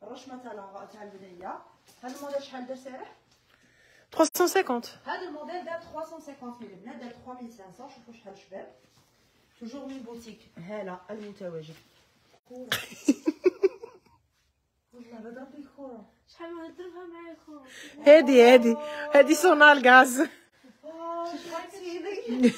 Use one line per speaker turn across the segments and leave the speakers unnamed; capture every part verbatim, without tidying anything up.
الرشمه تاع تاع البنيه. هذا الموديل شحال دار سعره؟
ثلاثمية وخمسين.
هذا الموديل دار ثلاثمية وخمسين البنات، دار ثلاثة آلاف وخمسمية. شوفوا شحال شباب. توجور من بوتيك هاله المتواجد. كوره والله لا ضرب الكوره. شحال ما نضربها معايا الكوره.
هادي هادي هادي سونار غاز.
اه شحال لي.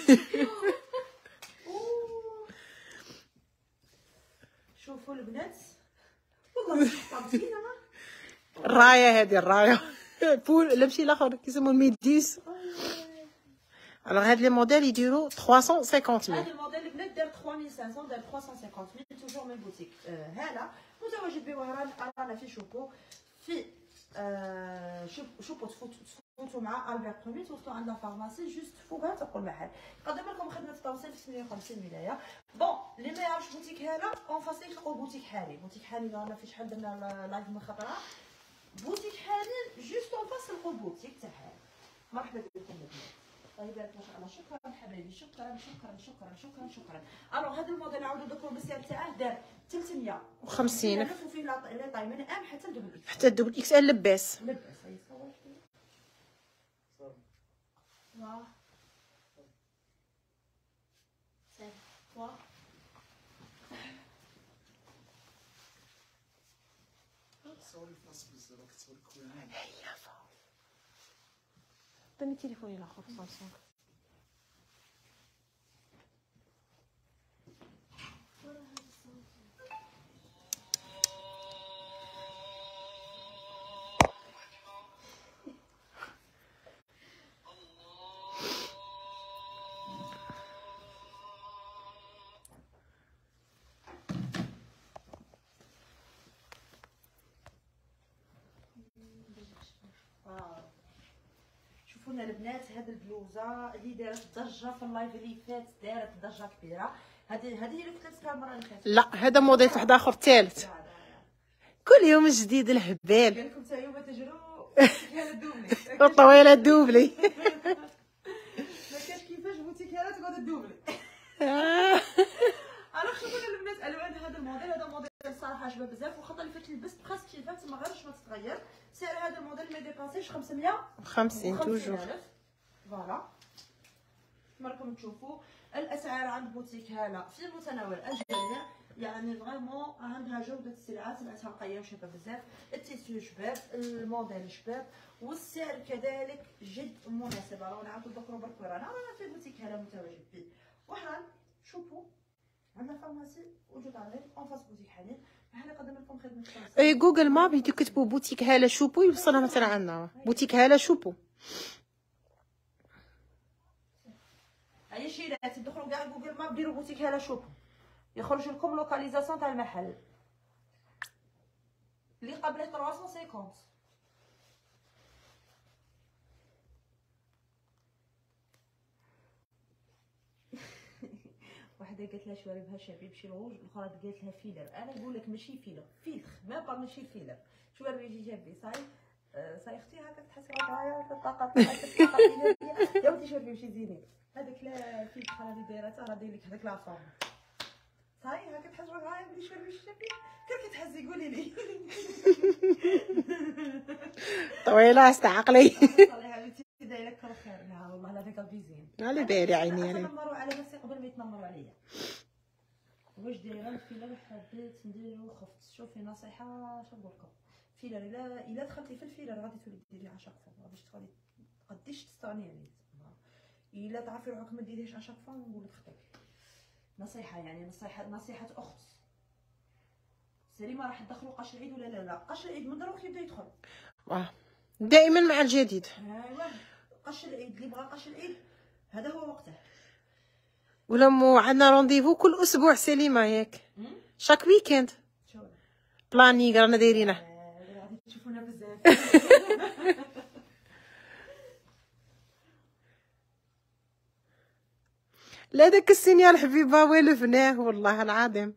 شوفوا البنات والله طابتينا.
الرايه هادي الرايه بول لا ماشي الاخر كيسموه الميديس. الوغ هاد لي موديل يديروا ثلاثمية وخمسين.
هذا الموديل البنات دار ثلاثمية وخمسمية، دار ثلاثمية وخمسين توجور من بوتيك هاله. متواجد بوهران. رانا في شوبو في آه شوبو تفوتوا مع البير برومي، توصلوا عند لا فارماسي جوست فوقها تلقوا المحل. يقدم لكم خدمه التوصيل في ثمانية وخمسين ولايه. بون اللي ما يعرفش بوتيك هاله اون فاسي تلقوا بوتيك حالي. بوتيك حالي رانا في شحال درنا لايف من خطره. بوتيك حالي جوست اون فاس تلقوا بوتيك تاع حالي. مرحبا بكم البنات. الله يبارك ما شاء الله. شكرا حبايبي، شكرا شكرا شكرا شكرا شكرا. الوغ هذا الموديل نعاودو نذكروا بالسعر تاعه، دار ثلاثمية وخمسين الف وفيه لي طاي من ام حتى الدبل اكس.
حتى الدبل اكس ال لباس.
لباس هاي صور شويه. واه سير واه
صوري في نص بزاف كتصوري كوين.
هيا فا عطيني تليفوني الاخر سامسونج.
شوفوا لنا البنات هاد البلوزه اللي دارت ضجه في اللايف اللي فات، دارت ضجه كبيره. هذه هذه اللي كنت لابسها المره اللي فاتت.
لا هذا موديل واحد اخر ثالث. كل يوم جديد الهبال.
قال لكم حتى يوم تجروا هذا دوبلي
الطويله دوبلي.
ما كاش كيفاش بوتيك هذا تقعد دوبلي. انا شوفوا البنات الوان هذا الموديل. هذا موديل الصراحه عجبه بزاف، وخاطر اللي فات لبست براسك كيفاه تما غير واش ما تتغير. سعر هذا الموديل ما ديباسيش خمسمية
وخمسين توجور.
فوالا كما راكم تشوفوا الاسعار عند بوتيك هاله في متناول الجميع. يعني فريمون عندها جوده السلعه، سلعتها نقيه وشابه بزاف. التيسيو شباب، الموديل شباب، والسعر كذلك جد مناسب. رانا نعاودو نذكروا برك رانا رانا في بوتيك هاله متواجد في وحران. شوفوا عندنا فارماسي وجود عريض اون فاس بوتيك حنين. حنا قدم لكم خدمه التوصيل.
اي جوجل ماب يديو كتبوا بوتيك هاله شوبو يوصلها مثلا عندنا بوتيك هاله شوبو.
اي شي لا تدخلوا كاع جوجل ماب ديروا بوتيك هاله شوبو يخرج لكم لوكاليزاسيون تاع المحل اللي قبل ثلاثمية وخمسين. وحده قالت لها شواربها شبيب شي روج، الاخرى قالت لها فيلر. انا نقول لك ماشي فيلر، فيلخ ما با ماشي فيلر. شواربي يجي جابي صاي صاي اختي هكا تحسي روحها الطاقه الطاقه يا ودي شوفي ماشي زينين هذاك لا فيلخ راه دايرتها راه داير لك هذاك لا فورم صاي هكا تحس روحها بلي شواربي ماشي شابي. كيف كتحسي قولي لي.
طويله استعقلي.
صالح حبيبتي دايره كل خير. لا والله لا ذاك بيزين
على بالي عيني انا.
تنمروا على نفسي قبل ما يتنمروا عليا. واش دايره الفيلر؟ حبيت نديرو خفت. شوفي نصيحه اش نقول لكم، فيلر الا الا دخلتي في الفيلر غادي تولي ديريه عشاق فوا باش تغادي تقديش تستغني عليه. الا تعرفي روحك ما ديريهش عشاق فوا نقول لك خطيك. نصيحه يعني نصيحه نصيحه اخت سليمه. راح تدخلوا قش العيد ولا لا؟ لا قش العيد من دروك يبدا يدخل.
واه دائما مع الجديد.
ايوا قش العيد اللي بغى قش العيد هذا هو وقته.
ولا مو عندنا رونديفو كل اسبوع سليمه ياك شاك ويكند بلانينغ رانا دايرينه.
غادي تشوفونا بزاف.
لا داك السينيال حبيبه والفناه والله العظيم.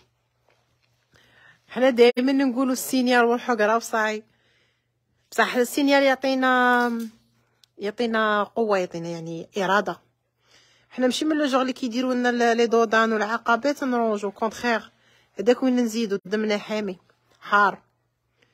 حنا دائما نقولوا السينيال والحقره وصاي، بصح السينيال يعطينا يعطينا قوه، يعطينا يعني اراده. حنا ماشي من لو جوغ اللي كيديروا لنا لي دودان والعقبات نروجو كونتخير. هذاك وين نزيدو دمنا حامي حار.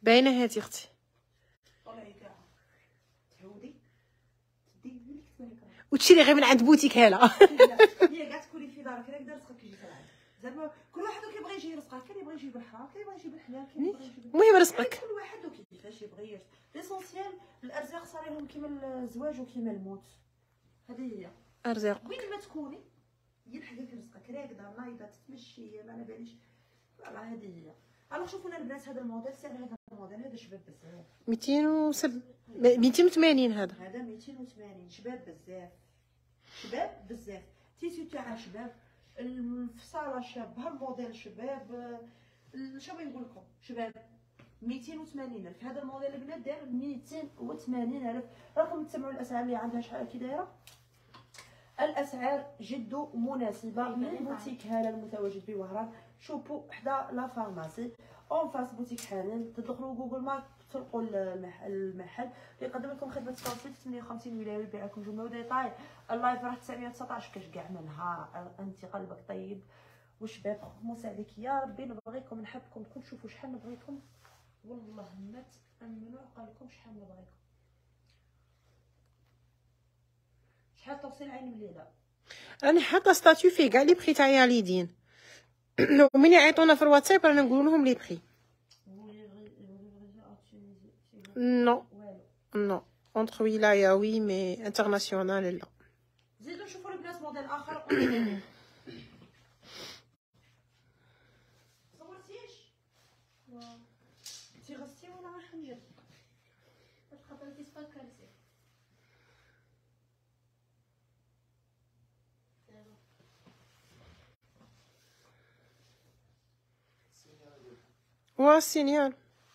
باينه هاتي اختي.
طلعي كاع تعودي تدي ملي كتبان كرا
وتشري غير من عند بوتيك هاله.
هي كاع تكوني في دارك هكذا دار رزقك يجي تلعب زعما كل واحد كيبغي يجي يرزقها، كاين يبغي يجيب الحرام، كاين يبغي يجيب الحلال، كاين يبغي يجيب
المهم رزقك.
كل واحد وكيفاش يبغي يرزق. ليسونسيال الارزاق صاريهم كيما الزواج وكيما الموت، هذه هي
ارزاق.
وين ما تكوني يلحق لك رزقك راكده نايضه تتمشي ما على باليش. فوالا هذه هي. الوغ شوفوا لنا البنات هذا الموديل سعر هذا الموديل هذا شباب بزاف
ميتين وسبعين ميتين وثمانين هذا.
هذا ميتين وثمانين شباب بزاف شباب بزاف تيسيو تاع شباب الفصاله شاب هالموديل شباب. شنو نقول لكم شباب ميتين وثمانين الف هذا الموديل البنات داير ميتين وثمانين الف. راكم تسمعوا الاسعار اللي عندها شحال كي دايره. الاسعار جد مناسبه من بوتيك هاله المتواجد بوهران. شوفوا حدا لا فارماسي اون فاس بوتيك حنان. تدخلوا جوجل ماب تلقوا المحل يقدم لكم خدمه توصيل ثمانية وخمسين ولايه ويبيع لكم جمله وديتاي. اللايف راه تسعمية وتسعطاش كاش كاع منها. انت قلبك طيب وشباب موسى عليك يا ربي. نبغيكم نحبكم كل شوفوا شحال نبغيكم والله ما تامنوا عقلكم شحال نبغيكم. شحال توصيل عين مليله
راني حاطه ستاتيو فيه كاع لي بخي تاع ياليدين. ومن يعيطونا في الواتساب رانا نقول لهم لي بخي. نو نو اونتر ولايه وي مي انترناسيونال لا.
زيدوا نشوفوا البنات موديل اخر. صورتيش انتي غسلتي ولا راح نجيب خاطر كيسبان كارثه.
وا السينيال.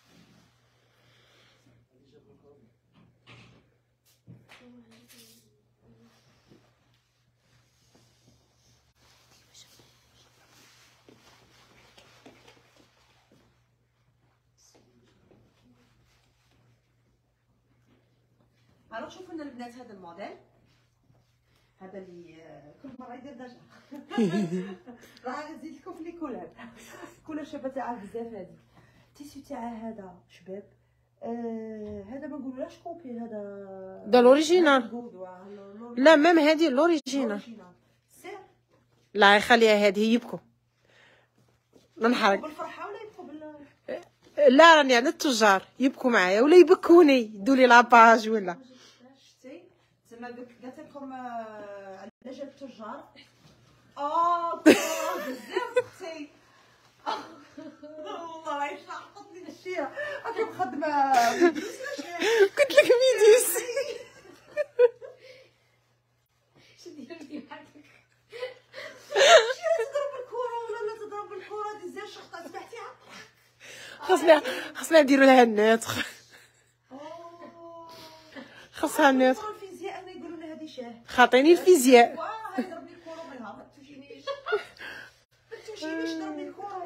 الوغ شوفوا لنا البنات هذا الموديل هذا اللي كل مره يدير ضجه. راه نزيد لكم في لي كولور كولور شابه تاعها بزاف. هذه التيسيو تاعها هذا شباب آه هذا ما نقولولاش كوبي هذا
ده لوريجينال. لا ميم هذه لوريجينال.
سير
لا يخليها هذه يبكوا ننحرق.
بالفرحه ولا يبكوا بال
لا راني على التجار يبكوا معايا ولا يبكوني يدولي لاباج ولا
شتي زعما قالت لكم على جال التجار. اه بزاف اختي والله راهي شحطت لي الشيره راكي مخدمه
قلت لك ميديس.
شدي لي معاك شيره تضرب الكره ولا لا تضرب الكره دي زي شخطه سمعتيها.
خاصنا خاصنا نديرو لها الناتخ. خاصها الناتخ.
الفيزياء انا يقولوا لنا هذه شاه
خاطيني الفيزياء.
واه يضربني الكره منها ما توجينيش ما توجينيش ضربني الكره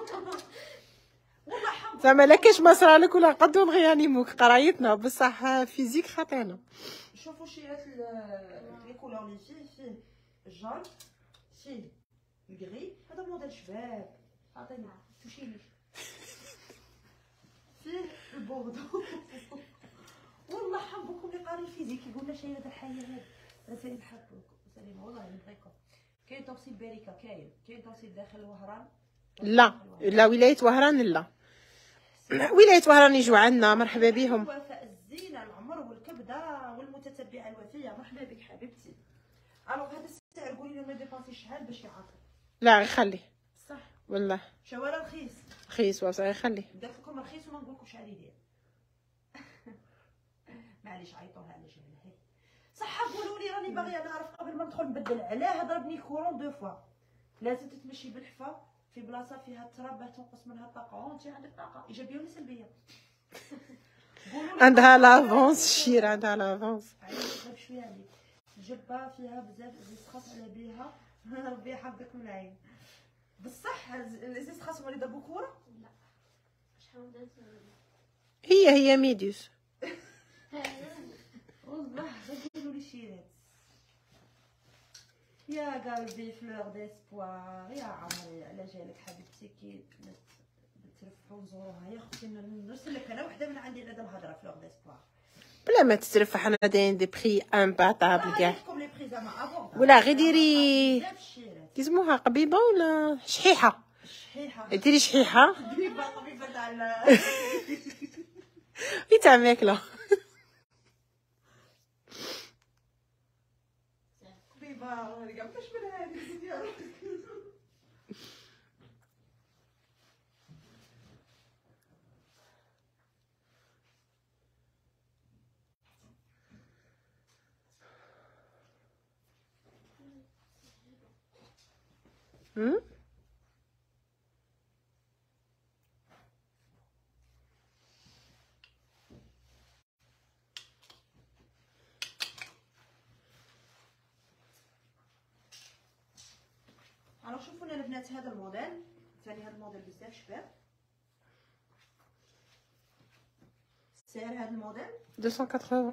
والله حظ.
زعما لا كاش ما صرالك ولا نقدو نغيانيموك قرايتنا بصح فيزيك خاطينا.
شوفوا شيرات لي كولور اللي فيه فيه الجون فيه الكري هذا موديل شباب عطينا توشينيش فيه البوردو. والله حبكم اللي قاري الفيزيك يقول لنا شي هذا الحي هذا رسالي نحبكم سليمه والله نبغيكم. كاين توصيل باريكا كاين كاين توصيل داخل وهران
لا لا ولايه وهران لا ولايه وهران يجوا عندنا مرحبا بهم.
وفاء الزينه العمر والكبده والمتتبعه الوفيه مرحبا بك حبيبتي. الوغ هذا السعر قولي لي ما ديباسي شحال باش يعاطي.
لا غير خليه
صح
والله
شوارع رخيص
رخيص واش غير خليه.
قالت لكم رخيص وما نقول لكم شحال يدير. معليش عيطوها على جهلها صح. قولوا لي راني باغيه نعرف قبل ما ندخل نبدل علاه ضربني كورون دو فوا. لازم تتمشي بالحفا في بلاصه فيها التراب باه تنقص منها الطاقه. وانت عندك طاقه ايجابيه ولا سلبيه؟
عندها لافونس الشير عندها لافونس.
عيط شويه عليك الجبه فيها بزاف زيت خاص على بها ربي يحفظك من العين. بصح زيت خاص هما اللي ضربوا كوره. لا شحال
هي هي ميديوس
والله قولوا لي شيرات يا قلبي فلور ديسبوار يا عمري على جالك حبيبتي كي ترفحوا وزوروها يا اختي. نرسل لك انا وحده من عندي لدى الهضره في لوغ ديسبوار.
بلا ما تترفح، انا دايرين دي بخي امباتابل كاع.
لكم لي بري زعما ابوردابل.
ولا غير ديري كيسموها قبيبه ولا شحيحه.
شحيحه.
ديري شحيحه.
قبيبه قبيبه تاع
في تاع ماكله.
قبيبه راني كاع باش من هذه ديالك.
هم
الوغ شوفوا لنا البنات هذا الموديل ثاني. هذا الموديل بزاف شباب. سعر هذا الموديل
مئتين وثمانين.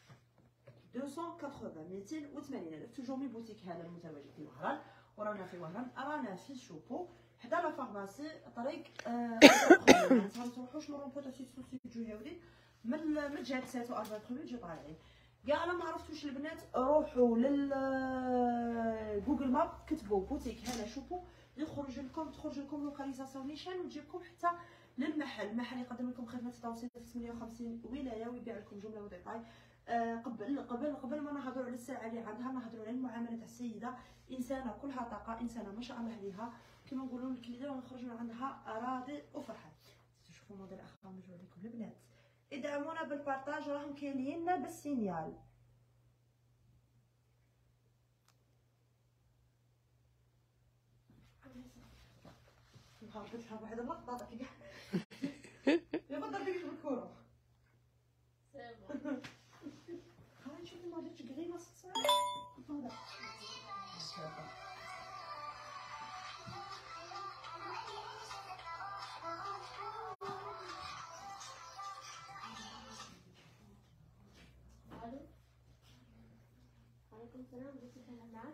مئتين وثمانين ألف. توجور من بوتيك هذا المتواجد في وهران. ورانا في وهران، رانا في شوبو حدا لا فارماسي طريق ما تروحوش من رومبو تاع سيتي جوهاودي من من جهه ساتو أربعة بروميي تجي طالعين كاع. انا ما عرفتوش البنات، روحوا لل جوجل ماب كتبوا بوتيك هنا شوفوا يخرج لكم، تخرج لكم لوكاليزاسيون نيشان وتجيبكم حتى للمحل. المحل يقدم لكم خدمه توصيل في ثمانية وخمسين ولايه ويبيع لكم جمله وديتاي. آه قبل قبل قبل ما نهضروا على السلعه اللي عندها، نهضروا على المعامله تاع السيده. انسانه كلها طاقه، انسانه ما شاء الله عليها، كما نقولوا الكليده ونخرج من عندها راضي وفرحان. تشوفوا موديل اخر نجيو لكم البنات. ادعمونا بالبارطاج، راهم كاينين بالسينيال. نهار شحال واحد اللقطه تاع كاع يا بدر ديك بالكره. هاي نشوف الموديل تقريبا صغير هذا.
عليكم السلام، بس نتكلم معك.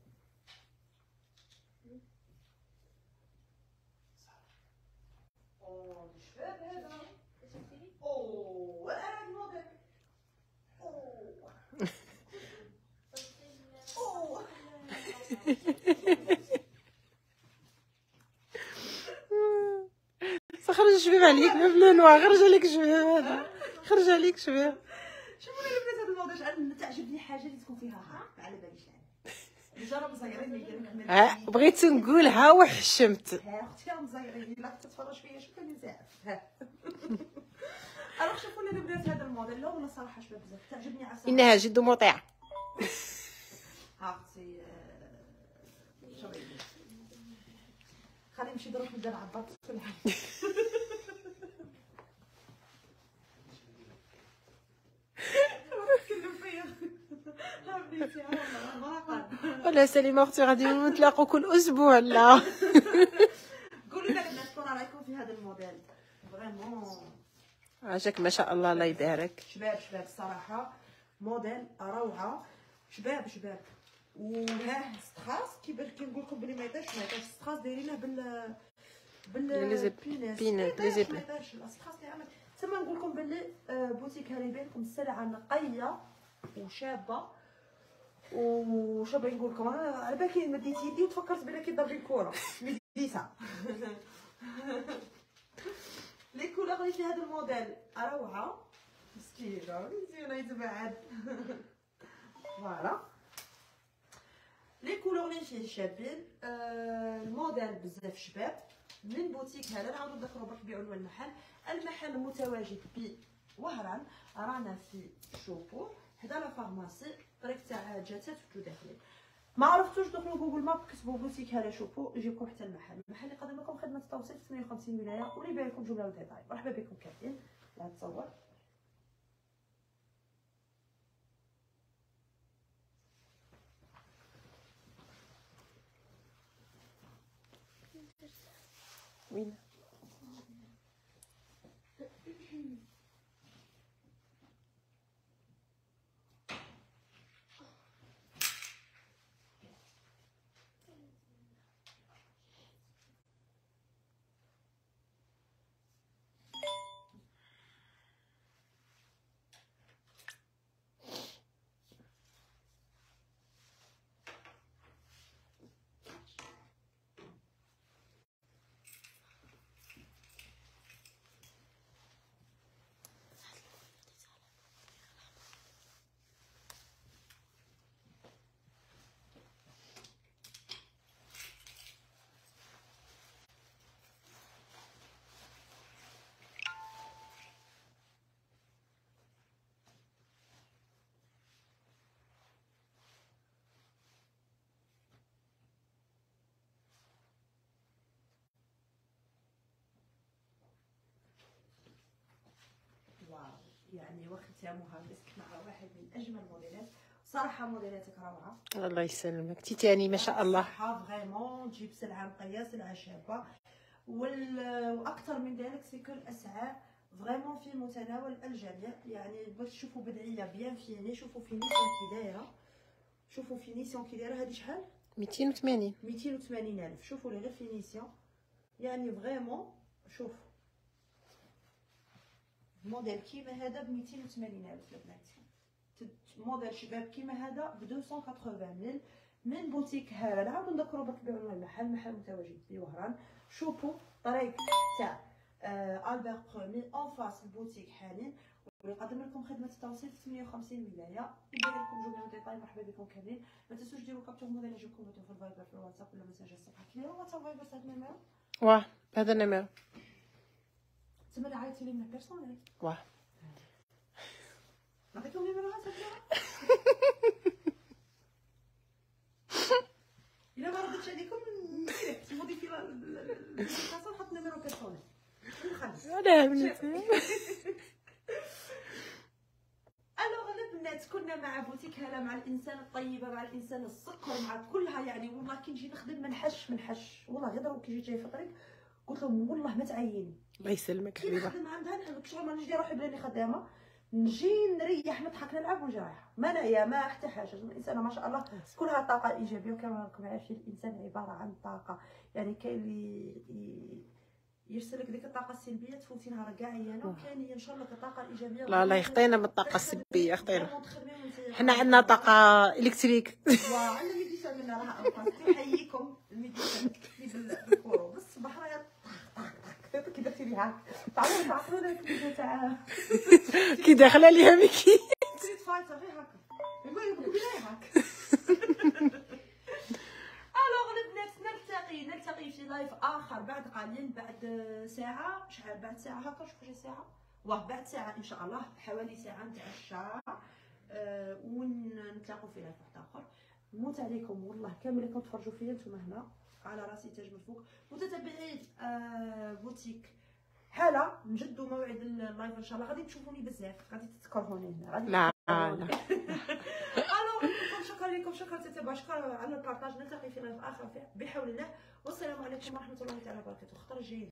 اوه شباب هذا. اوه هذا الموديل. اوه اوه
خرج شباب عليك بلو نوار، خرج عليك شباب هذا، خرج عليك شباب.
شوفوا لي البنات هذا الموديل. انا تعجبني حاجه اللي تكون فيها ها على باليش يعني جرب مزيرين ما يدير لك.
ها بغيت نقولها وحشمت.
ها اختي راه مزيرين لا تتفرج فيا شوف كان زعف. ها الوغ شوفوا لي البنات هذا الموديل. لا والله صراحه شباب بزاف تعجبني عسل.
انها جد مطيعه.
ها اختي شوفي خليني نمشي دروك نبدا نعبط في الحال.
ولا سليمه اختي غادي نتلاقوا كل اسبوع. لا
قولوا لنا البنات شكون رايكم في هذا الموديل. فريمون
عجاك ما شاء الله، الله يبارك.
شباب شباب الصراحه موديل روعه. شباب شباب وها ستراس كيبان كنقول لكم بلي ما يطيش ما يطيش. ستراس دايرينه بال بال
بينات بينات لي زيب.
ما يطيش ستراس اللي عمل تما. نقول لكم بلي بوتيك هذه يبان لكم السلعه نقيه وشابه. وش باغي نقول لكم، انا على بالي مديت يدي وتفكرت بلي كيضرب الكره مديتها. لي كولور اللي في هذا الموديل روعه مسكينه مزيانه يتبعد. فوالا لي كولور اللي فيه شابين. آه الموديل بزاف شباب من بوتيك هذا. نعاودو نذكروا برك بعنوان المحل. المحل متواجد بوهران، رانا في شوبو حدا لا فارماسي طريق تاع جاتات وتداخلين. ما عرفتوش دخلوا جوجل ماب كتبوا بوتيك هذا شوفوا يجيبكم حتى المحل. المحل اللي يقدم لكم خدمه توصيل في ثمانية وخمسين ولايه ويبيع لكم جمله وديتاي. مرحبا بكم كاملين. لا تصور
وين
نختموها مسك مع واحد من اجمل الموديلات صراحه. موديلاتك روعه.
الله يسلمك تيتاني ما شاء الله.
صراحه فريمون تجيب سلعه نقيه سلعه شابه. واكثر من ذلك سيكو الاسعار فريمون في متناول الجميع. يعني باش تشوفوا بدعيه بيان فيني. شوفوا فينيسيون كي دايره. شوفوا فينيسيون كي دايره. هذه شحال؟
ميتين وثمانين.
ميتين وثمانين الف. شوفوا لي غير فينيسيون. يعني فريمون شوف موديل كيما هذا ب ميتين وثمانين الف البنات. موديل شباب كيما هذا ب مئتين وثمانين ألف من بوتيك هاله. نعاودو نذكروا باك تبيعوا لنا المحل. محل متواجد في وهران. شوفوا طريق تاع آه البير برومي اون فاس البوتيك حاليا. ويقدم لكم خدمه التوصيل في ثمانية وخمسين ولايه. يبين لكم جمله ديتاي. مرحبا بكم كاملين. ما تنسوش ديروا كابتور موديل يعجبكم في الفايبر في الواتساب ولا ميساج الصباح. كاين واتساب فايبر هذا النيميرو.
واه هذا النيميرو.
تسمى لي عيطتي لي من بيرسونيل.
واه
نعطيكم نيميرو هذا. الا ما ردتش عليكم ديريكت موديفي الكاسه نحط نيميرو بيرسونيل ونخلص.
لا بنتي.
الوغ البنات كنا مع بوتيك هاله مع الانسان الطيبه مع الانسان السكر مع كلها. يعني والله كي نجي نخدم ما نحش ما نحش والله. غير دروك كي جيت جاي في الطريق قلت لهم والله ما تعيني.
الله يسلمك
كي
حبيبه.
نخدم عندها نحب شغل ما نجي روحي بلاني خدامه. نجي نريح نضحك نلعب ونجي رايحه. ما نعيا ما حتى حاجه. الانسان ما شاء الله كلها طاقه ايجابيه. وكما راكم عارفين الانسان عباره عن طاقه. يعني كاين اللي يرسل لك ديك الطاقه السلبيه تفوتي نهار كاع عيانه. وكاين ينشر لك الطاقه الايجابيه.
لا لا يخطينا من الطاقه السلبيه خطينا. حنا عندنا طاقه الكتريك.
وعندنا ميديسان منا راها انقاذ. نحييكم الميديسان بالكورو بالصباح راه كي درتي لي هاك تعاود تعقلوا لك الفيديو تاع
كي داخله ليها ميكي
ستريت فايتر غير هكا. يقول لك غير هاك. الوغ البنات نلتقي نلتقي في لايف اخر بعد قليل. بعد ساعه شحال بعد ساعه هكا. شوفوا شي ساعه واه بعد ساعه ان شاء الله حوالي ساعه نتاع الشارع. أه ونتلاقوا في لايف واحد اخر. نموت عليكم والله كامل اللي كتفرجوا فيا نتوما هنا على راسي تاج من فوق. متتبعين أه بوتيك هاله نجدوا موعد اللايف ان شاء الله. غادي تشوفوني بزاف. غادي تذكروني هنا. غادي
لا لا.
الو شكرا لكم. شكرا تتبع. شكرا على البارطاج. نلتقي في لايف اخر بحول الله. والسلام عليكم ورحمه الله تعالى وبركاته. خطر جيد.